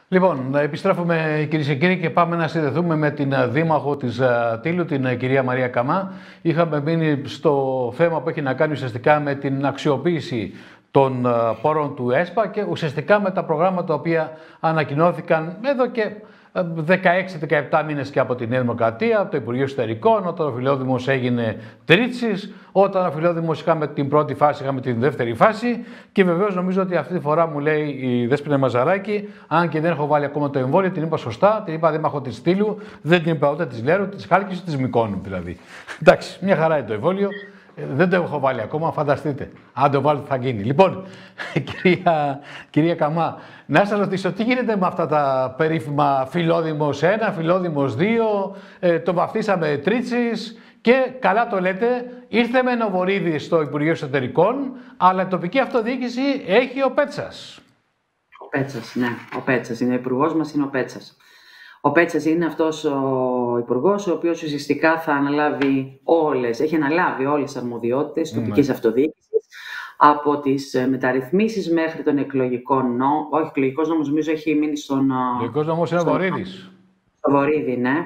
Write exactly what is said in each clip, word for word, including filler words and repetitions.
Λοιπόν, επιστρέφουμε κυρίες και κύριοι και πάμε να συνδεθούμε με την δήμαρχο της Τύλου, την κυρία Μαρία Καμά. Είχαμε μείνει στο θέμα που έχει να κάνει ουσιαστικά με την αξιοποίηση των πόρων του ΕΣΠΑ και ουσιαστικά με τα προγράμματα τα οποία ανακοινώθηκαν εδώ και δεκαέξι δεκαεπτά μήνες και από την Νέα Δημοκρατία, από το Υπουργείο Εσωτερικών, όταν ο Φιλόδημος έγινε Τρίτσης, όταν ο Φιλόδημος είχαμε την πρώτη φάση, είχαμε την δεύτερη φάση και βεβαίως νομίζω ότι αυτή τη φορά μου λέει η Δέσποινα Μαζαράκη, αν και δεν έχω βάλει ακόμα το εμβόλιο, την είπα σωστά, την είπα δήμαρχο της Τύλου, δεν την είπα ούτε της Λέρου, της Χάλκης, της Μυκόνου δηλαδή. Εντάξει, μια χαρά είναι το εμβόλιο. Δεν το έχω βάλει ακόμα, φανταστείτε. Αν το βάλω θα γίνει. Λοιπόν, κυρία, κυρία Καμά, να σας ρωτήσω τι γίνεται με αυτά τα περίφημα Φιλόδημος ένα, Φιλόδημος δύο, ε, το βαφτίσαμε Τρίτσης και καλά το λέτε, ήρθε με ο Βορίδης στο Υπουργείο Εσωτερικών, αλλά η τοπική αυτοδιοίκηση έχει ο Πέτσας. Ο Πέτσας, ναι, ο Πέτσας είναι, ο υπουργός μας είναι ο Πέτσας. Ο Πέτσας είναι αυτός ο υπουργός ο οποίος ουσιαστικά θα αναλάβει όλες, έχει αναλάβει όλες τις αρμοδιότητες mm. τοπικής αυτοδιοίκησης από τις μεταρρυθμίσεις μέχρι τον εκλογικό νόμο. Όχι, εκλογικός νόμος νομίζω έχει μείνει στον... Εκλογικός νόμος είναι ο Βορίδης. Στο Βορίδη, ναι.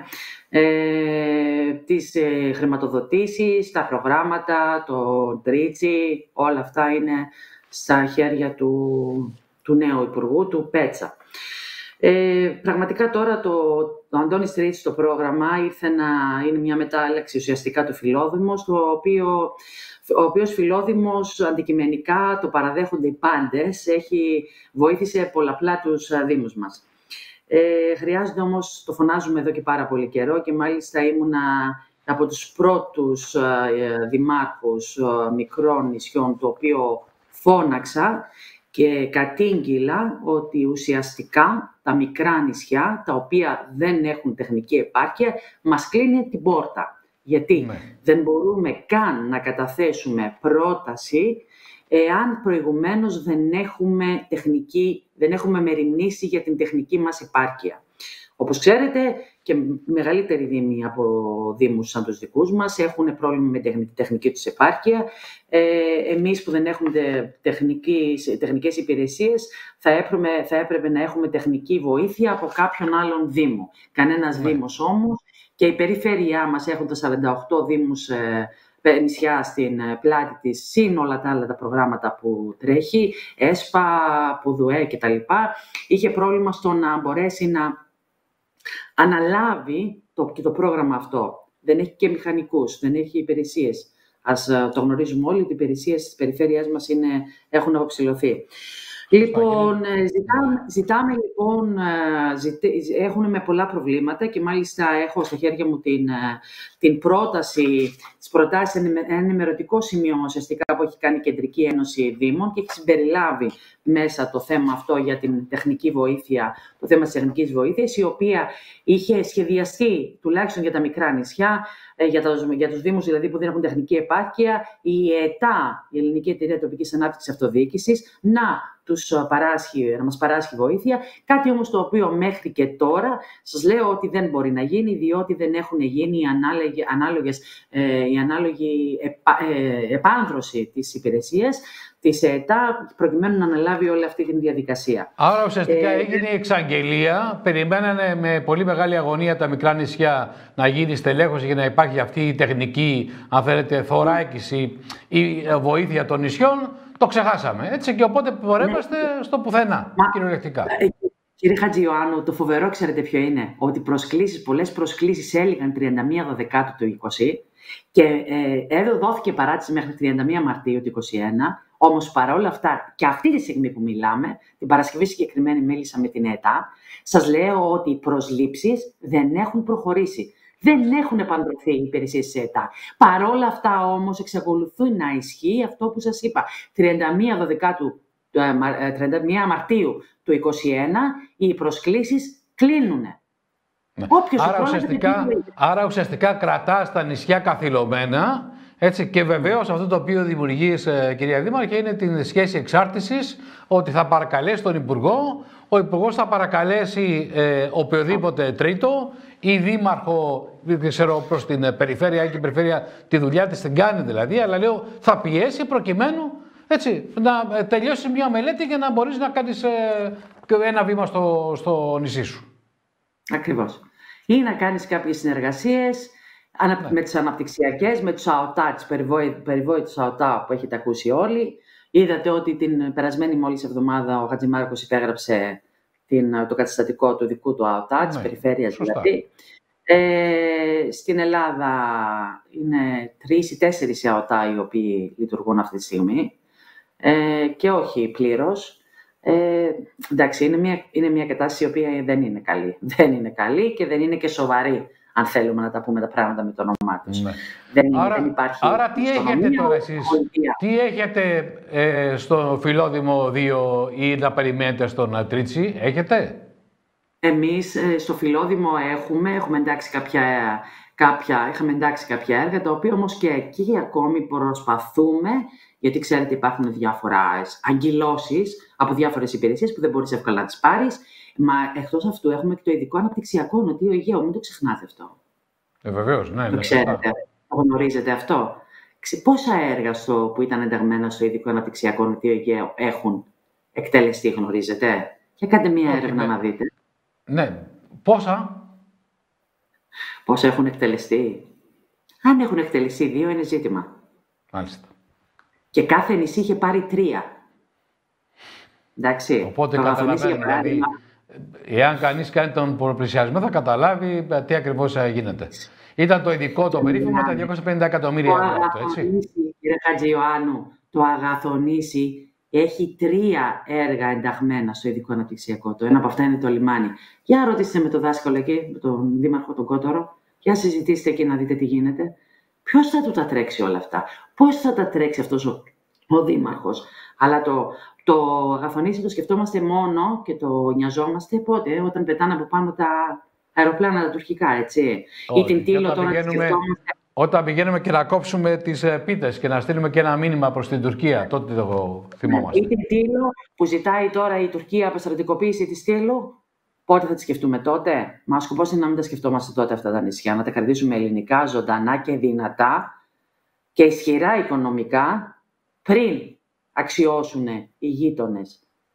Ε, τις ε, χρηματοδοτήσεις, τα προγράμματα, το Τρίτσι, όλα αυτά είναι στα χέρια του, του νέου υπουργού, του Πέτσα. Ε, πραγματικά τώρα το, το Αντώνης Τρίτσης το πρόγραμμα ήρθε να είναι μια μετάλλαξη ουσιαστικά του Φιλόδημος, το οποίο, ο οποίος Φιλόδημος αντικειμενικά το παραδέχονται οι πάντες, έχει, βοήθησε πολλαπλά τους δήμους μας. Ε, χρειάζεται όμως, το φωνάζουμε εδώ και πάρα πολύ καιρό και μάλιστα ήμουνα από τους πρώτους ε, δημάρχους ε, μικρών νησιών, το οποίο φώναξα και κατήγγειλα ότι ουσιαστικά τα μικρά νησιά, τα οποία δεν έχουν τεχνική επάρκεια, μας κλείνει την πόρτα. Γιατί ναι. δεν μπορούμε καν να καταθέσουμε πρόταση εάν προηγουμένως δεν έχουμε, τεχνική, δεν έχουμε μεριμνήσει για την τεχνική μας επάρκεια. Όπως ξέρετε, και μεγαλύτεροι δήμοι από δήμους σαν τους δικούς μας έχουν πρόβλημα με την τεχνική τους επάρκεια. Ε, εμείς που δεν έχουμε τεχνικής, τεχνικές υπηρεσίες θα έπρεπε, θα έπρεπε να έχουμε τεχνική βοήθεια από κάποιον άλλον δήμο. Κανένας ναι. δήμος όμως, και η περιφέρειά μας έχοντας σαράντα οκτώ δήμους ε, νησιά στην πλάτη της, συν όλα τα άλλα τα προγράμματα που τρέχει, ΕΣΠΑ, ΠΟΔΟΕ κτλ. Είχε πρόβλημα στο να μπορέσει να αναλάβει το, και το πρόγραμμα αυτό. Δεν έχει και μηχανικούς, δεν έχει υπηρεσίες. Ας το γνωρίζουμε όλοι ότι οι υπηρεσίες της περιφέρειάς μας είναι, έχουν αποψηλωθεί. Λοιπόν, ζητάμε, ζητάμε λοιπόν, ζητέ, έχουν με πολλά προβλήματα και μάλιστα έχω στα χέρια μου την, την πρόταση, τις προτάσεις, ένα ενημερωτικό σημείο ουσιαστικά που έχει κάνει η Κεντρική Ένωση Δήμων και έχει συμπεριλάβει μέσα το θέμα αυτό για την τεχνική βοήθεια, το θέμα της τεχνικής βοήθειας, η οποία είχε σχεδιαστεί τουλάχιστον για τα μικρά νησιά, για τους, για τους δήμους δηλαδή που δεν έχουν τεχνική επάρκεια, η ΕΤΑ, η Ελληνική Εταιρεία Τοπικής Ανάπτυξης Αυτοδιοίκησης, να, τους παράσχει, να μας παράσχει βοήθεια. Κάτι όμως το οποίο μέχρι και τώρα σας λέω ότι δεν μπορεί να γίνει, διότι δεν έχουν γίνει οι ανάλογες, ανάλογες, ε, η ανάλογη επα, ε, επάνδρωση της υπηρεσίας της ΕΤΑ, προκειμένου να αναλάβει όλη αυτή τη διαδικασία. Άρα ουσιαστικά ε, έγινε η εξαγγελία, περιμένανε με πολύ μεγάλη αγωνία τα μικρά νησιά να γίνει στελέχωση για να υπάρχει αυτή η τεχνική, αν θέλετε, θωράκιση ή βοήθεια των νησιών. Το ξεχάσαμε, έτσι, και οπότε πορεύαστε ναι. στο πουθενά, Μα, κυριολεκτικά. Ε, κύριε Χατζιωάννου, το φοβερό ξέρετε ποιο είναι, ότι προσκλήσεις, πολλές προσκλήσεις έλεγαν τριάντα μία Δεκάτου του είκοσι και ε, δόθηκε παράτηση μέχρι τριάντα μία Μαρτίου του είκοσι ένα. Όμως παρόλα αυτά, και αυτή τη στιγμή που μιλάμε, την Παρασκευή συγκεκριμένη μίλησα με την ΕΤΑ, σας λέω ότι οι προσλήψεις δεν έχουν προχωρήσει. Δεν έχουν επαντρωθεί οι υπηρεσίες της ΕΤΑ. Παρόλα αυτά όμως εξακολουθεί να ισχύει αυτό που σας είπα. τριάντα μία Δεκάτου, τριάντα μία Μαρτίου του είκοσι ένα οι προσκλήσεις κλείνουν. Ναι. Άρα, ουσιαστικά, άρα ουσιαστικά κρατά στα νησιά καθυλωμένα. Έτσι, και βεβαίως αυτό το οποίο δημιουργείς, κυρία Δήμαρχε, είναι την σχέση εξάρτησης, ότι θα παρακαλέσει τον Υπουργό, ο Υπουργός θα παρακαλέσει ε, οποιοδήποτε τρίτο ή δήμαρχο, δεν ξέρω, προς την περιφέρεια, και η περιφέρεια τη δουλειά της την κάνει δηλαδή, αλλά λέω θα πιέσει προκειμένου Έτσι, να τελειώσει μια μελέτη για να μπορείς να κάνεις ε, ένα βήμα στο, στο νησί σου. Ακριβώς. Ή να κάνεις κάποιες συνεργασίες ανα, ναι. με τις αναπτυξιακές, με τους ΑΟΤΑ, τις περιβόητους ΑΟΤΑ που έχετε ακούσει όλοι. Είδατε ότι την περασμένη μόλις εβδομάδα ο Χατζημάρκος υπέγραψε την, το καταστατικό του δικού του ΑΟΤΑ, της ναι, περιφέρειας σωστά. δηλαδή. Ε, στην Ελλάδα είναι τρεις ή τέσσερις ΑΟΤΑ οι οποίοι λειτουργούν αυτή τη στιγμή ε, και όχι πλήρως. Ε, εντάξει, είναι μια, είναι μια κατάσταση η οποία δεν είναι καλή. Δεν είναι καλή και δεν είναι και σοβαρή, αν θέλουμε να τα πούμε τα πράγματα με το όνομά τους. Ναι. Δεν, άρα, δεν υπάρχει άρα τι έχετε τώρα εσείς, τι έχετε ε, στο Φιλόδημο δύο ή να περιμένετε στον Τρίτσι, έχετε? Εμείς ε, στο Φιλόδημο έχουμε, έχουμε εντάξει κάποια, κάποια, είχαμε εντάξει κάποια έργα, τα οποία όμως και εκεί ακόμη προσπαθούμε, γιατί ξέρετε υπάρχουν διάφορες αγκυλώσεις από διάφορες υπηρεσίες που δεν μπορείς εύκολα να τις πάρεις. Μα εκτός αυτού έχουμε και το ειδικό αναπτυξιακό νοτίο Αιγαίο, μην το ξεχνάτε αυτό. Ε, βεβαίως, ναι. Το ναι, ξέρετε, το γνωρίζετε αυτό. Πόσα έργα στο, που ήταν ενταγμένα στο ειδικό αναπτυξιακό νοτίο Αιγαίο έχουν εκτελεστεί, γνωρίζετε? Και κάντε μία έρευνα ναι. να δείτε. Ναι. Πόσα? Πόσα έχουν εκτελεστεί? Αν έχουν εκτελεστεί δύο, είναι ζήτημα. Μάλιστα. Και κάθε νησί είχε πάρει τρία. Εντάξει. Οπότε καταλαβαίνουμε, δηλαδή, εάν κανείς κάνει τον προπλησιασμό θα καταλάβει τι ακριβώς γίνεται. Ήταν το ειδικό, το περίφημο, τα διακόσια πενήντα εκατομμύρια ευρώ, έτσι. Κύριε Χατζιωάννου, το Αγαθονήσι έχει τρία έργα ενταγμένα στο ειδικό αναπτυξιακό. Το ένα από αυτά είναι το λιμάνι. Για ρωτήστε με τον δάσκαλο εκεί, με τον δήμαρχο τον Κότορο, για συζητήστε και να δείτε τι γίνεται. Ποιος θα του τα τρέξει όλα αυτά, πώς θα τα τρέξει αυτός ο, ο δήμαρχος. Αλλά το, το Αγαθονήσι το σκεφτόμαστε μόνο και το νοιαζόμαστε πότε, όταν πετάνε από πάνω τα αεροπλάνα τα τουρκικά, έτσι. Όχι, ή την Τήλο τώρα πηγαίνουμε, σκεφτόμαστε... Όταν πηγαίνουμε και να κόψουμε τις πίτες και να στείλουμε και ένα μήνυμα προς την Τουρκία, τότε το θυμόμαστε. Ή την Τήλο που ζητάει τώρα η Τουρκία αποστρατικοποίηση της Τήλου. Πότε θα τη σκεφτούμε τότε? Μα σκοπός είναι να μην τα σκεφτόμαστε τότε αυτά τα νησιά, να τα κρατήσουμε ελληνικά, ζωντανά και δυνατά και ισχυρά οικονομικά πριν αξιώσουν οι γείτονες.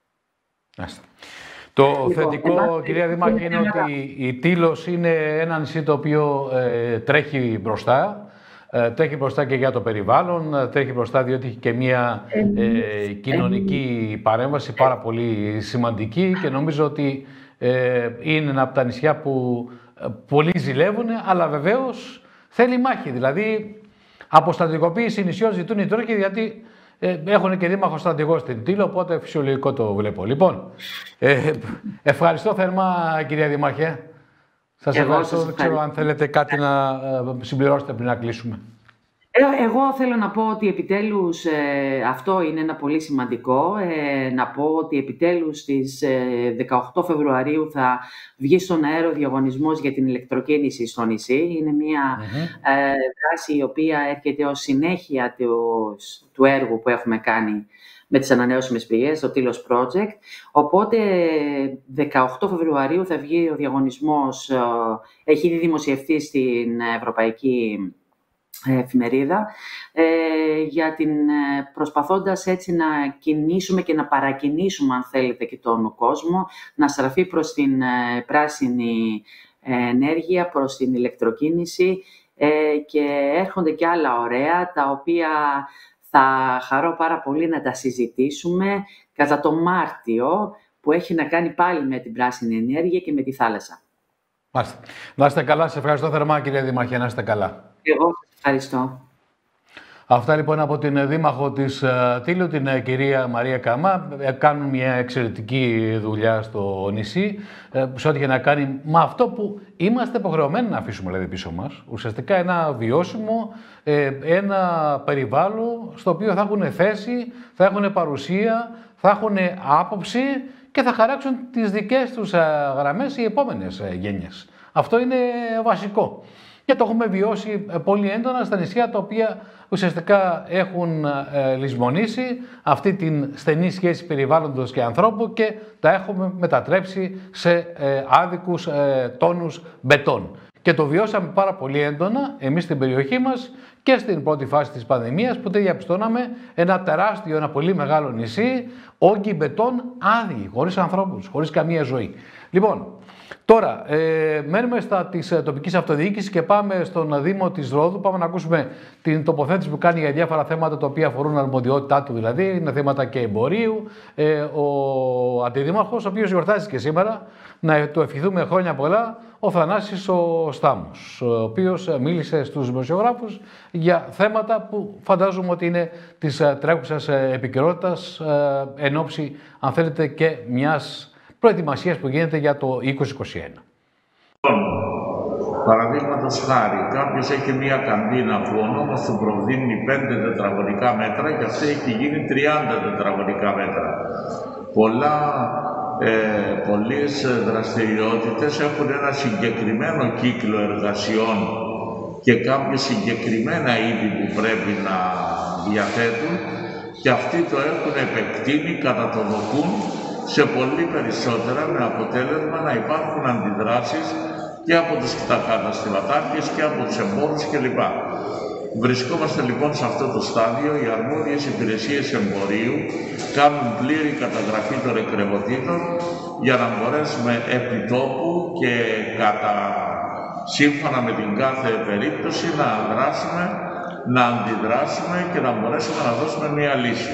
Το λοιπόν, θετικό, εμάς, κυρία Δήμαρχε, είναι ότι η Τήλος είναι ένα νησί το οποίο ε, τρέχει μπροστά. Ε, τρέχει μπροστά και για το περιβάλλον, τρέχει μπροστά διότι έχει και μια ε, κοινωνική ε, παρέμβαση πάρα πολύ σημαντική και νομίζω ότι ε, είναι ένα από τα νησιά που ε, πολλοί ζηλεύουν, αλλά βεβαίως θέλει μάχη. Δηλαδή, αποστρατικοποίηση νησιών ζητούν οι Τούρκοι, γιατί ε, έχουν και δήμαρχο στρατηγό στην Τήλο, οπότε φυσιολογικό το βλέπω. Λοιπόν, ε, ευχαριστώ θερμά, κυρία Δήμαρχε. Σας ευχαριστώ. Δεν ξέρω αν θέλετε κάτι να ε, συμπληρώσετε πριν να κλείσουμε. Εγώ θέλω να πω ότι επιτέλους ε, αυτό είναι ένα πολύ σημαντικό. Ε, να πω ότι επιτέλους στις ε, δεκαοκτώ Φεβρουαρίου θα βγει στον αέρα ο διαγωνισμός για την ηλεκτροκίνηση στο νησί. Είναι μια mm-hmm. ε, δράση η οποία έρχεται ως συνέχεια του, του έργου που έχουμε κάνει με τις ανανεώσιμες πηγές, το Τήλος Project. Οπότε δεκαοκτώ Φεβρουαρίου θα βγει ο διαγωνισμός, ε, έχει ήδη δημοσιευτεί στην Ευρωπαϊκή Εφημερίδα, ε, για την, ε, προσπαθώντας έτσι να κινήσουμε και να παρακινήσουμε, αν θέλετε, και τον κόσμο να στραφεί προς την ε, πράσινη ε, ενέργεια, προς την ηλεκτροκίνηση ε, και έρχονται και άλλα ωραία, τα οποία θα χαρώ πάρα πολύ να τα συζητήσουμε κατά το Μάρτιο, που έχει να κάνει πάλι με την πράσινη ενέργεια και με τη θάλασσα. Μάλιστα. Να είστε καλά. Σε ευχαριστώ θερμά, κυρία Δήμαρχε. Να είστε καλά. Εγώ σας ευχαριστώ. Αυτά λοιπόν από την Δήμαρχο της Τήλου, την κυρία Μαρία Καμά. Κάνουν μια εξαιρετική δουλειά στο νησί, σε ό,τι έχει να κάνει με αυτό που είμαστε υποχρεωμένοι να αφήσουμε δηλαδή πίσω μας. Ουσιαστικά ένα βιώσιμο, ένα περιβάλλον στο οποίο θα έχουν θέση, θα έχουν παρουσία, θα έχουν άποψη και θα χαράξουν τις δικές τους γραμμές οι επόμενες γενιές. Αυτό είναι βασικό. Και το έχουμε βιώσει πολύ έντονα στα νησιά τα οποία ουσιαστικά έχουν ε, λησμονήσει αυτή την στενή σχέση περιβάλλοντος και ανθρώπου και τα έχουμε μετατρέψει σε ε, άδικους ε, τόνους μπετόν. Και το βιώσαμε πάρα πολύ έντονα εμείς στην περιοχή μας και στην πρώτη φάση της πανδημίας, που διαπιστώναμε ένα τεράστιο, ένα πολύ μεγάλο νησί, όγκοι μπετόν άδειοι, χωρίς ανθρώπους, χωρίς καμία ζωή. Λοιπόν, τώρα ε, μένουμε στα της ε, τοπικής αυτοδιοίκησης και πάμε στον Δήμο της Ρόδου. Πάμε να ακούσουμε την τοποθέτηση που κάνει για διάφορα θέματα τα οποία αφορούν αρμοδιότητά του, δηλαδή είναι θέματα και εμπορίου. Ε, ο Αντιδήμαρχος, ο οποίος γιορτάζει και σήμερα, να του ευχηθούμε χρόνια πολλά, ο Θανάσης ο Στάμος, ο οποίος μίλησε στους δημοσιογράφους για θέματα που φαντάζομαι ότι είναι της τρέχουσας επικαιρότητας εν ώψη, αν θέλετε, και μιας προετοιμασίας που γίνεται για το είκοσι είκοσι ένα. Παραδείγματος χάρη, κάποιος έχει μία καντίνα που ο νόμος του προδείμει πέντε τετραγωνικά μέτρα και αυτή έχει γίνει τριάντα τετραγωνικά μέτρα. Πολλά, ε, πολλές δραστηριότητες έχουν ένα συγκεκριμένο κύκλο εργασιών και κάποια συγκεκριμένα είδη που πρέπει να διαθέτουν και αυτοί το έχουν επεκτείνει κατά το δοκούν σε πολύ περισσότερα, με αποτέλεσμα να υπάρχουν αντιδράσεις και από τους καταστηματάρχες και από τους εμπόρους κλπ. Βρισκόμαστε λοιπόν σε αυτό το στάδιο, οι αρμόδιες υπηρεσίες εμπορίου κάνουν πλήρη καταγραφή των εκκρεμωτήτων για να μπορέσουμε επί τόπου και κατά σύμφωνα με την κάθε περίπτωση να δράσουμε, να αντιδράσουμε και να μπορέσουμε να δώσουμε μια λύση.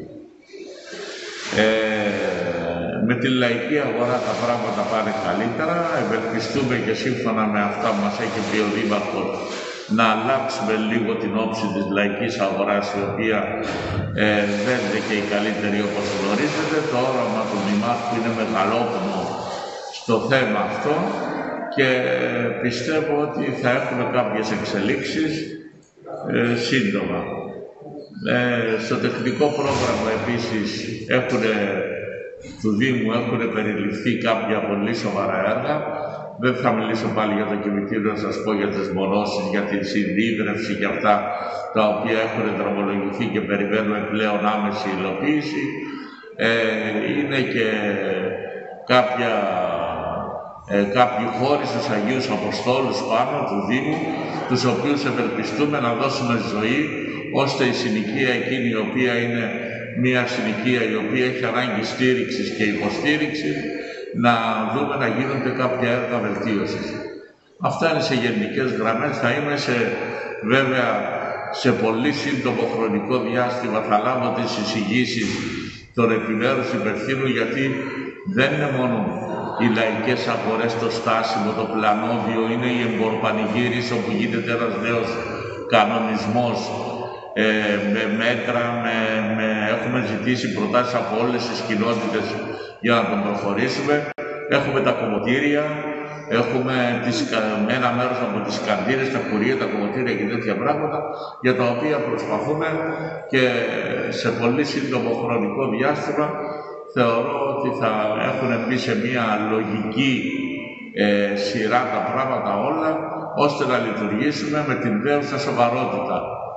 Ε, με τη λαϊκή αγορά τα πράγματα πάνε καλύτερα, ευελπιστούμε και σύμφωνα με αυτά που μας έχει πει ο Δήμαρχος να αλλάξουμε λίγο την όψη της λαϊκής αγοράς, η οποία ε, δεν είναι και η καλύτερη όπως γνωρίζετε. Το όραμα του Δημάρχου είναι μεγαλόπνο στο θέμα αυτό και πιστεύω ότι θα έχουμε κάποιες εξελίξεις ε, σύντομα. Ε, στο τεχνικό πρόγραμμα επίσης έχουν, του Δήμου έχουν περιληφθεί κάποια πολύ σοβαρά έργα. Δεν θα μιλήσω πάλι για το κημητήριο, να σας πω για τις μονώσεις, για τη συνδίδρευση και αυτά τα οποία έχουν δρομολογηθεί και περιμένουμε πλέον άμεση υλοποίηση. Ε, είναι και κάποια, ε, κάποιοι χώροι στους Αγίους Αποστόλους πάνω του Δήμου, τους οποίους ευελπιστούμε να δώσουμε ζωή, ώστε η συνοικία εκείνη η οποία είναι μια συνοικία η οποία έχει ανάγκη στήριξης και υποστήριξης, να δούμε να γίνονται κάποια έργα βελτίωσης. Αυτά είναι σε γενικές γραμμές. Θα είμαι σε, βέβαια σε πολύ σύντομο χρονικό διάστημα θα λάβω τις εισηγήσεις των επιμέρους υπευθύνων, γιατί δεν είναι μόνο οι λαϊκές αγορές, το στάσιμο, το πλανόδιο, είναι η εμποροπανηγύριση όπου γίνεται ένας νέος κανονισμός ε, με μέτρα, με, με, έχουμε ζητήσει προτάσεις από όλες τις κοινότητες για να τον προχωρήσουμε. Έχουμε τα κομμωτήρια, έχουμε τις, ένα μέρος από τις καντίνες, τα κουρία, τα κομμωτήρια και τέτοια πράγματα, για τα οποία προσπαθούμε και σε πολύ σύντομο χρονικό διάστημα θεωρώ ότι θα έχουν μπει σε μια λογική ε, σειρά τα πράγματα όλα, ώστε να λειτουργήσουμε με την δέουσα σοβαρότητα.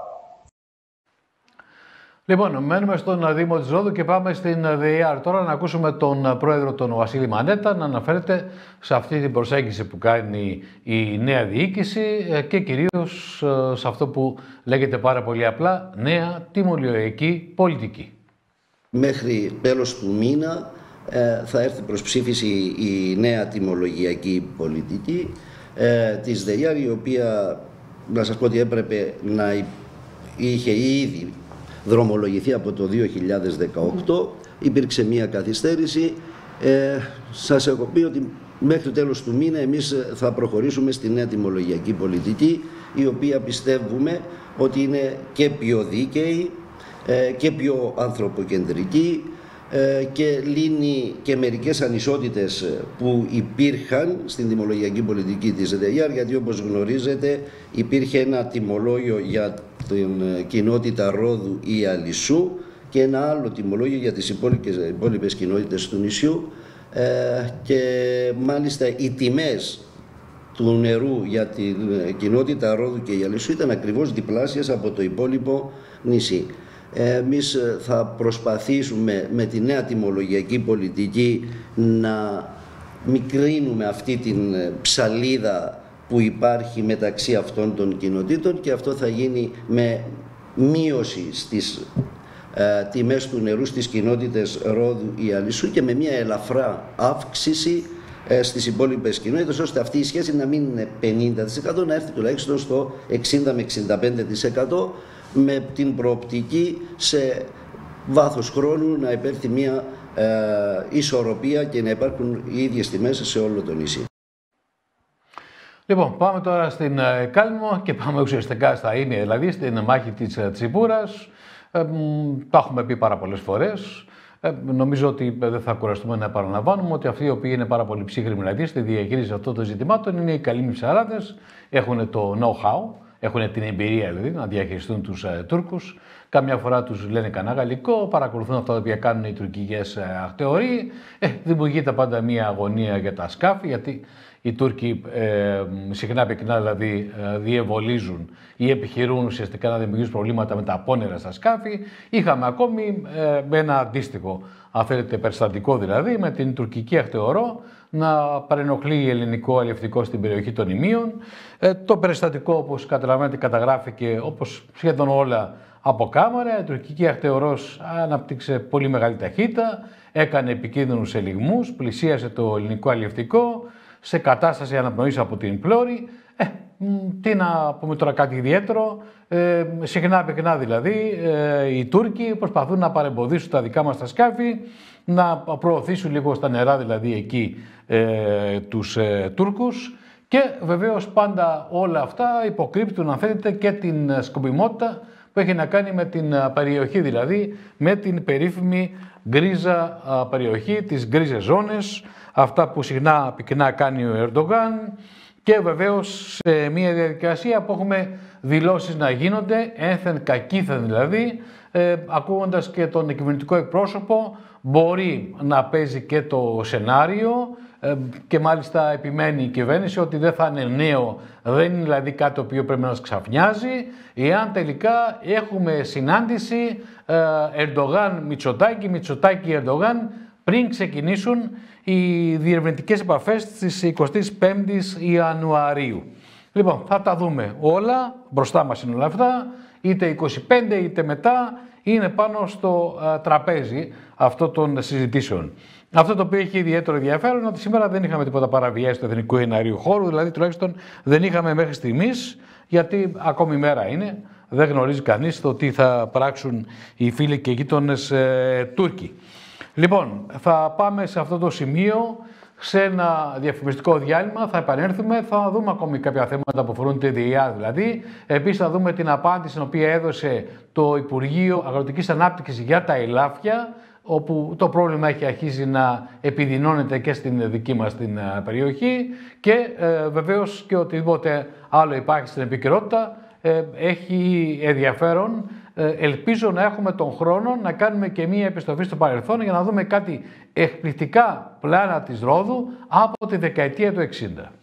Λοιπόν, μένουμε στον Δήμο της Ρόδου και πάμε στην ΔΕΙΑΡ τώρα να ακούσουμε τον πρόεδρο, τον Βασίλη Μανέτα, να αναφέρεται σε αυτή την προσέγγιση που κάνει η νέα διοίκηση και κυρίως σε αυτό που λέγεται πάρα πολύ απλά νέα τιμολογιακή πολιτική. Μέχρι τέλος του μήνα ε, θα έρθει προς ψήφιση η νέα τιμολογιακή πολιτική ε, της ΔΕΙΑΡ, η οποία, να σας πω ότι έπρεπε να είχε ήδη δρομολογηθεί από το δύο χιλιάδες δεκαοκτώ, υπήρξε μία καθυστέρηση. Ε, σας έχω πει ότι μέχρι το τέλος του μήνα εμείς θα προχωρήσουμε στη νέα τιμολογιακή πολιτική, η οποία πιστεύουμε ότι είναι και πιο δίκαιη ε, και πιο ανθρωποκεντρική ε, και λύνει και μερικές ανισότητες που υπήρχαν στην τιμολογιακή πολιτική της ΔΕΙΑΡ, γιατί όπως γνωρίζετε υπήρχε ένα τιμολόγιο για την κοινότητα Ρόδου ή Αλυσού και ένα άλλο τιμολόγιο για τις υπόλοιπες κοινότητες του νησιού ε, και μάλιστα οι τιμές του νερού για την κοινότητα Ρόδου και η Αλυσού ήταν ακριβώς διπλάσιες από το υπόλοιπο νησί. Εμείς θα προσπαθήσουμε με τη νέα τιμολογιακή πολιτική να μικρύνουμε αυτή την ψαλίδα που υπάρχει μεταξύ αυτών των κοινοτήτων, και αυτό θα γίνει με μείωση στις ε, τιμές του νερού στις κοινότητες Ρόδου ή Αλυσού και με μια ελαφρά αύξηση ε, στις υπόλοιπες κοινότητες, ώστε αυτή η σχέση να μην είναι πενήντα τοις εκατό, να έρθει τουλάχιστον στο εξήντα με εξήντα πέντε τοις εκατό, με την προοπτική σε βάθος χρόνου να υπέρθει μια ε, ισορροπία και να υπάρχουν οι ίδιες τιμές σε όλο το νησί. Λοιπόν, πάμε τώρα στην ε, Κάλυμο και πάμε ουσιαστικά στα ίμια, δηλαδή στην μάχη της ε, Τσιπούρας. Ε, τα έχουμε πει πάρα πολλές φορές. Ε, νομίζω ότι δεν θα κουραστούμε να επαναλαμβάνουμε ότι αυτοί οι οποίοι είναι πάρα πολύ ψύχρημοι δηλαδή στη διαχείριση αυτών των ζητημάτων είναι οι καλοί ψαράδες, έχουν το know-how, έχουν την εμπειρία δηλαδή να διαχειριστούν τους ε, Τούρκους. Κάμια φορά τους λένε κανένα γαλλικό, παρακολουθούν αυτά τα οποία κάνουν οι τουρκικές ε, ακτεωροί. Ε, δημιουργείται πάντα μια αγωνία για τα σκάφη, γιατί οι Τούρκοι ε, συχνά πυκνά δηλαδή ε, διευολίζουν ή επιχειρούν ουσιαστικά να δημιουργήσουν προβλήματα με τα απόνερα στα σκάφη. Είχαμε ακόμη ε, με ένα αντίστοιχο, αν θέλετε, περιστατικό δηλαδή, με την τουρκική ακτεωρό να παρενοχλεί ελληνικό αλλιευτικό στην περιοχή των Ιμίων. Ε, το περιστατικό, όπως καταλαβαίνετε, καταγράφηκε όπως σχεδόν όλα από κάμερα. Η τουρκική ακτεωρός αναπτύξε πολύ μεγάλη ταχύτητα, έκανε επικίνδυνους ελιγμούς, πλησίασε το ελληνικό αλλιευτικό σε κατάσταση αναπνοής από την πλώρη. Ε, τι να πούμε τώρα κάτι ιδιαίτερο, ε, συχνά πυκνά δηλαδή ε, οι Τούρκοι προσπαθούν να παρεμποδίσουν τα δικά μας τα σκάφη, να προωθήσουν λίγο στα νερά δηλαδή εκεί ε, τους ε, Τούρκους, και βεβαίως πάντα όλα αυτά υποκρύπτουν, αν θέλετε, και την σκοπιμότητα που έχει να κάνει με την περιοχή, δηλαδή με την περίφημη γκρίζα περιοχή, τις γκρίζες ζώνες, αυτά που συχνά πυκνά κάνει ο Ερντογάν, και βεβαίως σε μια διαδικασία που έχουμε δηλώσεις να γίνονται, ένθεν κακήθεν δηλαδή, ε, ακούγοντας και τον κυβερνητικό εκπρόσωπο, μπορεί να παίζει και το σενάριο, ε, και μάλιστα επιμένει η κυβέρνηση ότι δεν θα είναι νέο, δεν είναι δηλαδή κάτι το οποίο πρέπει να μας ξαφνιάζει, εάν τελικά έχουμε συνάντηση ε, Ερντογάν-Μητσοτάκη, Μητσοτάκη-Ερντογάν, πριν ξεκινήσουν οι διερευνητικές επαφές της εικοστής πέμπτης Ιανουαρίου. Λοιπόν, θα τα δούμε όλα, μπροστά μας είναι όλα αυτά, είτε είκοσι πέντε είτε μετά, είναι πάνω στο α, τραπέζι αυτών των συζητήσεων. Αυτό το οποίο έχει ιδιαίτερο ενδιαφέρον είναι ότι σήμερα δεν είχαμε τίποτα παραβιάσει του εθνικού εναερίου χώρου, δηλαδή τουλάχιστον δεν είχαμε μέχρι στιγμής, γιατί ακόμη μέρα είναι, δεν γνωρίζει κανείς το τι θα πράξουν οι φίλοι και γείτονες ε, Τούρκοι. Λοιπόν, θα πάμε σε αυτό το σημείο, σε ένα διαφημιστικό διάλειμμα, θα επανέλθουμε, θα δούμε ακόμη κάποια θέματα που αφορούν τη ΔΕΙΑ δηλαδή. Επίσης θα δούμε την απάντηση την οποία έδωσε το Υπουργείο Αγροτικής Ανάπτυξης για τα ελάφια, όπου το πρόβλημα έχει αρχίσει να επιδεινώνεται και στην δική μας την περιοχή, και ε, βεβαίως και οτιδήποτε άλλο υπάρχει στην επικαιρότητα ε, έχει ενδιαφέρον. Ελπίζω να έχουμε τον χρόνο να κάνουμε και μία επιστροφή στο παρελθόν για να δούμε κάτι εκπληκτικά πλάνα της Ρόδου από τη δεκαετία του εξήντα.